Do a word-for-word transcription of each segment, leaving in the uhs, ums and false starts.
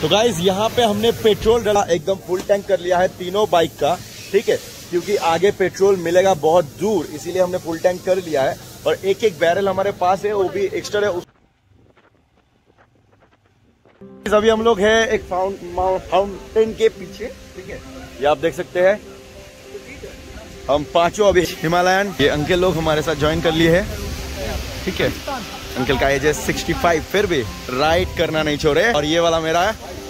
तो गाइज यहाँ पे हमने पेट्रोल डाला, एकदम फुल टैंक कर लिया है तीनों बाइक का, ठीक है, क्योंकि आगे पेट्रोल मिलेगा बहुत दूर, इसीलिए हमने फुल टैंक कर लिया है। और एक एक बैरल हमारे पास है, वो भी एक्स्ट्रा है। अभी हम लोग है एक फाउंटेन के पीछे, ठीक है, ये आप देख सकते हैं। हम पांचों अभी हिमालयन, ये अंकल लोग हमारे साथ ज्वाइन कर लिए हैं, ठीक है। अंकल का एज है सिक्सटी फाइव, फिर भी राइड करना नहीं छोड़े। और ये वाला मेरा है,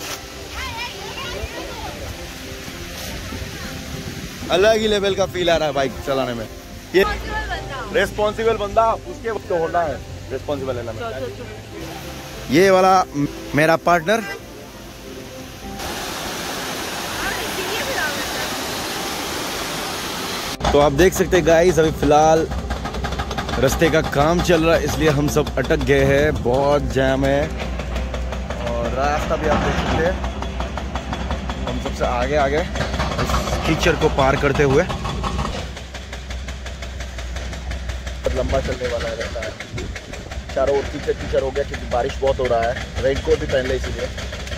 अलग ही लेवल का फील आ रहा है बाइक चलाने में। ये रेस्पॉन्सिबल बंदा, उसके वक्त तो होना है रेस्पॉन्सिबल लेना में। ये वाला मेरा पार्टनर, तो आप देख सकते हैं गाइस, अभी फिलहाल रास्ते का काम चल रहा है, इसलिए हम सब अटक गए हैं, बहुत जैम है। और रास्ता भी आप देख सकते हैं, हम सबसे आगे आगे इस कीचड़ को पार करते हुए। बहुत लंबा चलने वाला रहता है, चारों ओर कीचड़ कीचड़ हो गया क्योंकि बारिश बहुत हो रहा है। रेनकोट भी पहन ले इसीलिए।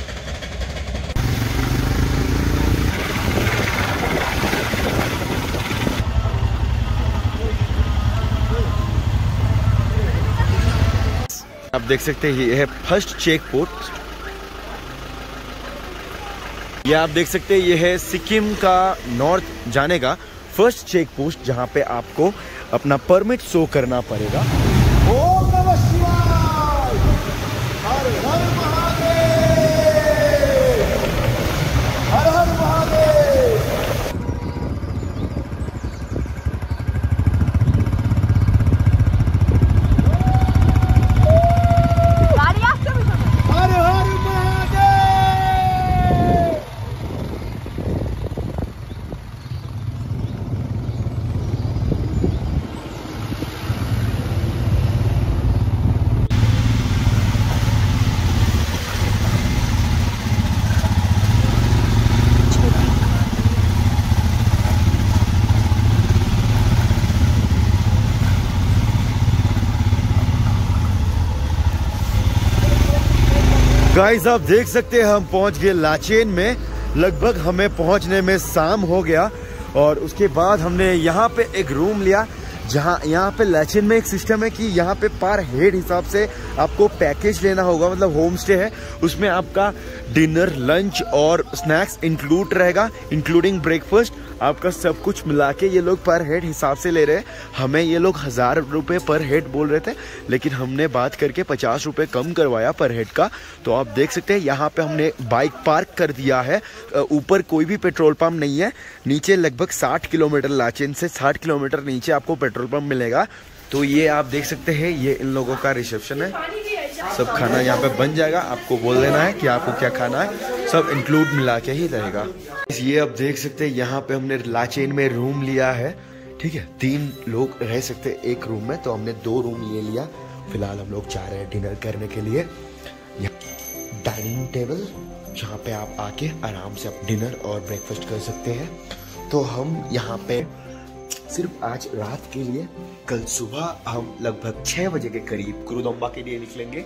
आप देख सकते हैं ये है फर्स्ट चेक पोस्ट। ये आप देख सकते हैं ये है सिक्किम का नॉर्थ जाने का फर्स्ट चेक पोस्ट, जहां पे आपको अपना परमिट शो करना पड़ेगा। ओम नमः शिवाय, हर हर महादेव, हर हर महादेव। हर हर महादेव। गाइस आप देख सकते हैं हम पहुंच गए लाचेन में। लगभग हमें पहुंचने में शाम हो गया और उसके बाद हमने यहाँ पे एक रूम लिया, जहाँ यहाँ पे लाचेन में एक सिस्टम है कि यहाँ पे पर हेड हिसाब से आपको पैकेज लेना होगा, मतलब होम स्टे है, उसमें आपका डिनर, लंच और स्नैक्स इंक्लूड रहेगा, इंक्लूडिंग ब्रेकफास्ट। आपका सब कुछ मिला के ये लोग पर हेड हिसाब से ले रहे हैं। हमें ये लोग हजार रुपए पर हेड बोल रहे थे, लेकिन हमने बात करके पचास रुपए कम करवाया पर हेड का। तो आप देख सकते हैं यहाँ पे हमने बाइक पार्क कर दिया है। ऊपर कोई भी पेट्रोल पंप नहीं है, नीचे लगभग साठ किलोमीटर लाचेन से साठ किलोमीटर नीचे आपको पेट्रोल पंप मिलेगा। तो ये आप देख सकते हैं, ये इन लोगों का रिसेप्शन है। सब खाना यहाँ पे बन जाएगा, आपको बोल देना है कि आपको क्या खाना है, सब इंक्लूड मिला के ही रहेगा। ये आप देख सकते हैं यहाँ पे हमने लाचेन में रूम लिया है, ठीक है, तीन लोग रह सकते हैं एक रूम में, तो हमने दो रूम ये लिया। फिलहाल हम लोग जा रहे हैं डिनर करने के लिए। डाइनिंग टेबल जहाँ पे आप आके आराम से आप डिनर और ब्रेकफास्ट कर सकते हैं। तो हम यहाँ पे सिर्फ आज रात के लिए, कल सुबह हम लगभग छह बजे के करीब गुरुदोम्बा के लिए निकलेंगे।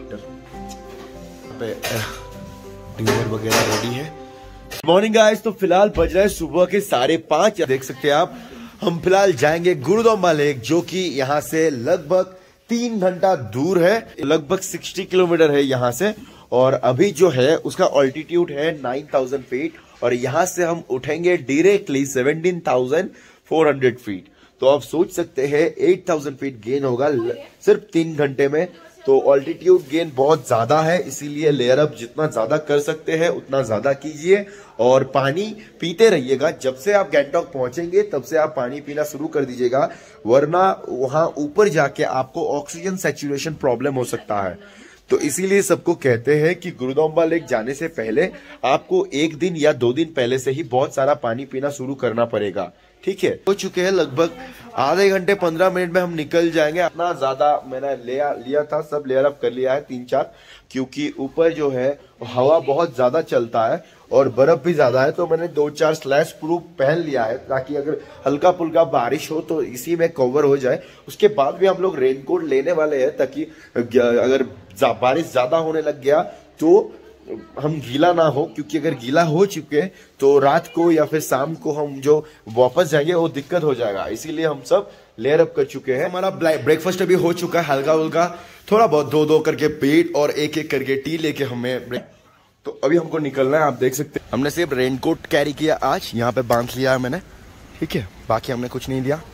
डिनर वगैरह रेडी है। मॉर्निंग गाइस, तो फिलहाल बज रहा है सुबह के साढ़े पांच। देख सकते हैं आप, हम फिलहाल जाएंगे गुरुदोम्बा लेक, जो कि यहाँ से लगभग तीन घंटा दूर है, लगभग साठ किलोमीटर है यहाँ से। और अभी जो है उसका ऑल्टीट्यूड है नाइन थाउजेंड फीट, और यहाँ से हम उठेंगे directly seventeen thousand four hundred feet. तो आप सोच सकते हैं आठ हज़ार फीट गेन होगा सिर्फ तीन घंटे में। तो ऑल्टीट्यूड गेन बहुत ज्यादा है, इसीलिए लेयर अप जितना ज्यादा कर सकते हैं उतना ज्यादा कीजिए और पानी पीते रहिएगा। जब से आप गैंगटॉक पहुंचेंगे तब से आप पानी पीना शुरू कर दीजिएगा, वरना वहां ऊपर जाके आपको ऑक्सीजन सैचुरेशन प्रॉब्लम हो सकता है। तो इसीलिए सबको कहते हैं कि गुरुदोम्बा लेक जाने से पहले आपको एक दिन या दो दिन पहले से ही बहुत सारा पानी पीना शुरू करना पड़ेगा, ठीक है। हो चुके हैं लगभग आधे घंटे पंद्रह मिनट में हम निकल जाएंगे। इतना ज्यादा मैंने लिया लिया था, सब लेयर अप कर लिया है तीन चार, क्योंकि ऊपर जो है हवा बहुत ज्यादा चलता है और बर्फ भी ज्यादा है। तो मैंने दो चार स्लैश प्रूफ पहन लिया है, ताकि अगर हल्का फुल्का बारिश हो तो इसी में कवर हो जाए। उसके बाद भी हम लोग रेनकोट लेने वाले हैं, ताकि अगर बारिश ज्यादा होने लग गया तो हम गीला ना हो, क्योंकि अगर गीला हो चुके तो रात को या फिर शाम को हम जो वापस जाएंगे वो दिक्कत हो जाएगा, इसीलिए हम सब लेयर अप कर चुके हैं। हमारा ब्रेकफास्ट अभी हो चुका है, हल्का हल्का थोड़ा बहुत दो दो करके पेट और एक एक करके टी लेके हमें ब्रेक। तो अभी हमको निकलना है। आप देख सकते हैं हमने सिर्फ रेनकोट कैरी किया आज, यहाँ पे बांध लिया है मैंने, ठीक है, बाकी हमने कुछ नहीं लिया।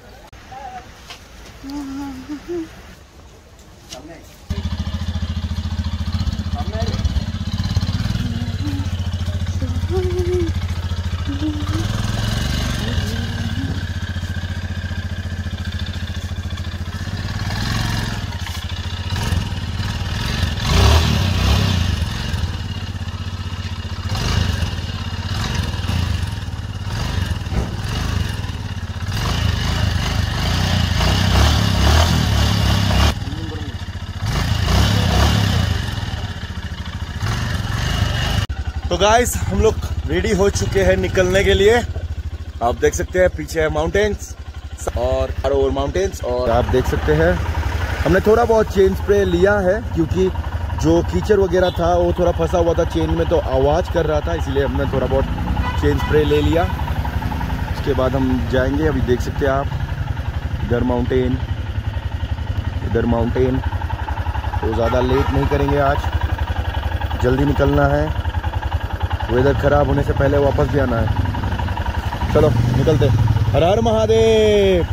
तो गाइस हम लोग रेडी हो चुके हैं निकलने के लिए। आप देख सकते हैं पीछे है माउंटेन्स और और माउंटेन्स, और आप देख सकते हैं हमने थोड़ा बहुत चेन स्प्रे लिया है, क्योंकि जो कीचड़ वगैरह था वो थोड़ा फंसा हुआ था चेन में, तो आवाज़ कर रहा था, इसलिए हमने थोड़ा बहुत चेन स्प्रे ले लिया। उसके बाद हम जाएंगे। अभी देख सकते हैं आप, इधर माउंटेन, इधर माउंटेन। तो ज़्यादा लेट नहीं करेंगे आज, जल्दी निकलना है, वेदर खराब होने से पहले वापस भी आना है। चलो निकलते। हर हर महादेव।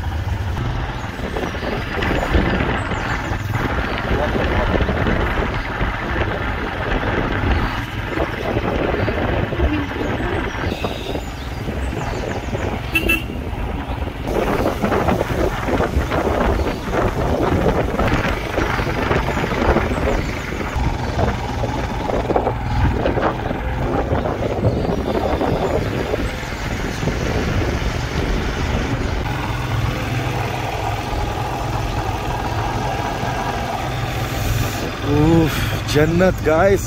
जन्नत गाइस।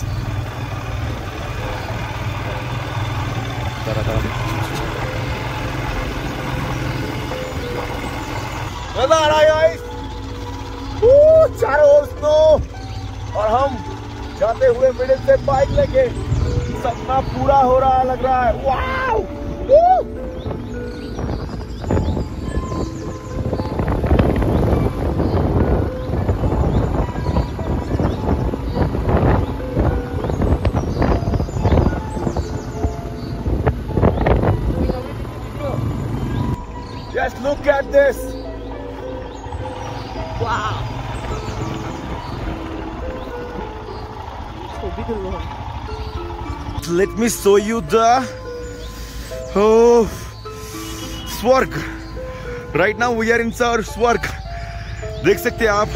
मजा आ रहा है गाइस, चारों ओर स्नो, और हम जाते हुए मिडिल से बाइक लेके, सपना पूरा हो रहा है लग रहा है। Wow! Just look at this. Wow. Let me show you the oh Swarg. Right now we are in our Swarg. देख सकते हैं आप।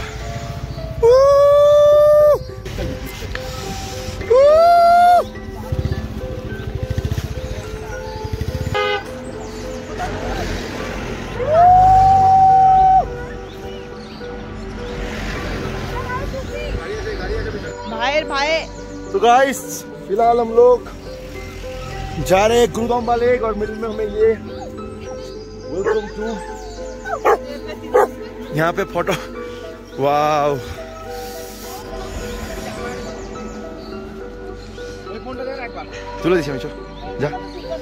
भाई तो गाइस फिलहाल हम लोग जा रहे हैं गुरुदाम्बा लेक, और मिडिल में हमें ये वेलकम टू, यहाँ पे फोटो। वाव, चलो दिशा में चलो जा।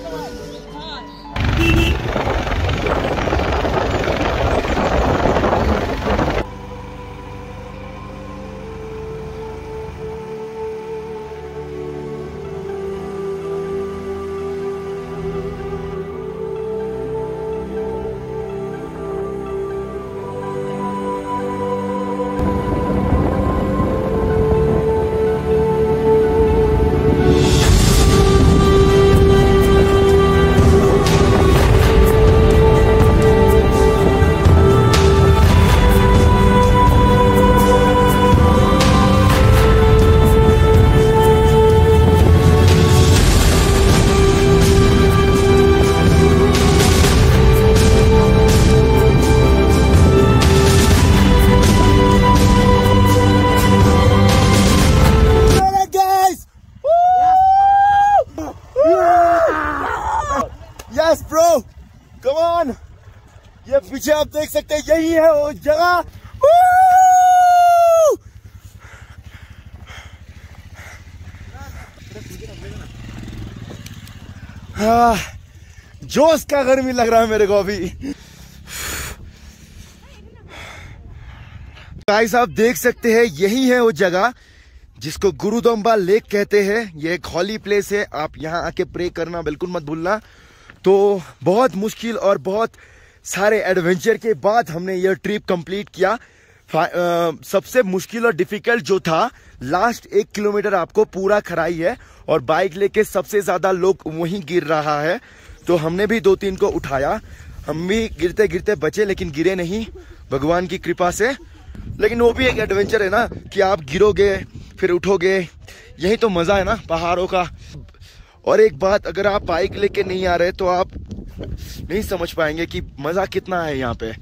Yes bro, come on. ये पीछे आप देख सकते हैं, यही है वो जगह। हाँ, जोश का गर्मी लग रहा है मेरे को अभी। गाइस आप देख सकते हैं यही है वो जगह जिसको गुरुदोम्बा लेक कहते हैं। ये एक हॉली प्लेस है, आप यहाँ आके प्रे करना बिल्कुल मत भूलना। तो बहुत मुश्किल और बहुत सारे एडवेंचर के बाद हमने ये ट्रिप कंप्लीट किया। uh, सबसे मुश्किल और डिफिकल्ट जो था, लास्ट एक किलोमीटर आपको पूरा खराई है और बाइक लेके सबसे ज्यादा लोग वहीं गिर रहा है। तो हमने भी दो तीन को उठाया, हम भी गिरते गिरते बचे लेकिन गिरे नहीं भगवान की कृपा से। लेकिन वो भी एक एडवेंचर है ना कि आप गिरोगे फिर उठोगे, यही तो मजा है ना पहाड़ों का। और एक बात, अगर आप बाइक लेके नहीं आ रहे तो आप नहीं समझ पाएंगे कि मजा कितना है यहाँ पे।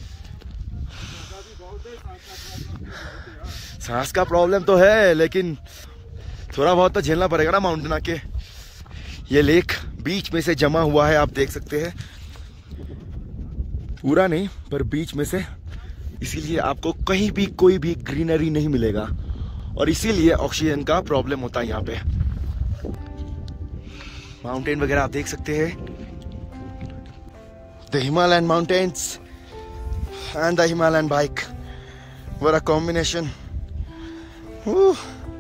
सांस का प्रॉब्लम तो है लेकिन थोड़ा बहुत तो झेलना पड़ेगा ना माउंटेन आके। ये लेक बीच में से जमा हुआ है, आप देख सकते हैं, पूरा नहीं पर बीच में से, इसीलिए आपको कहीं भी कोई भी ग्रीनरी नहीं मिलेगा और इसीलिए ऑक्सीजन का प्रॉब्लम होता है यहाँ पे। माउंटेन वगैरह आप देख सकते हैं, the Himalayan mountains and the Himalayan bike, what a combination.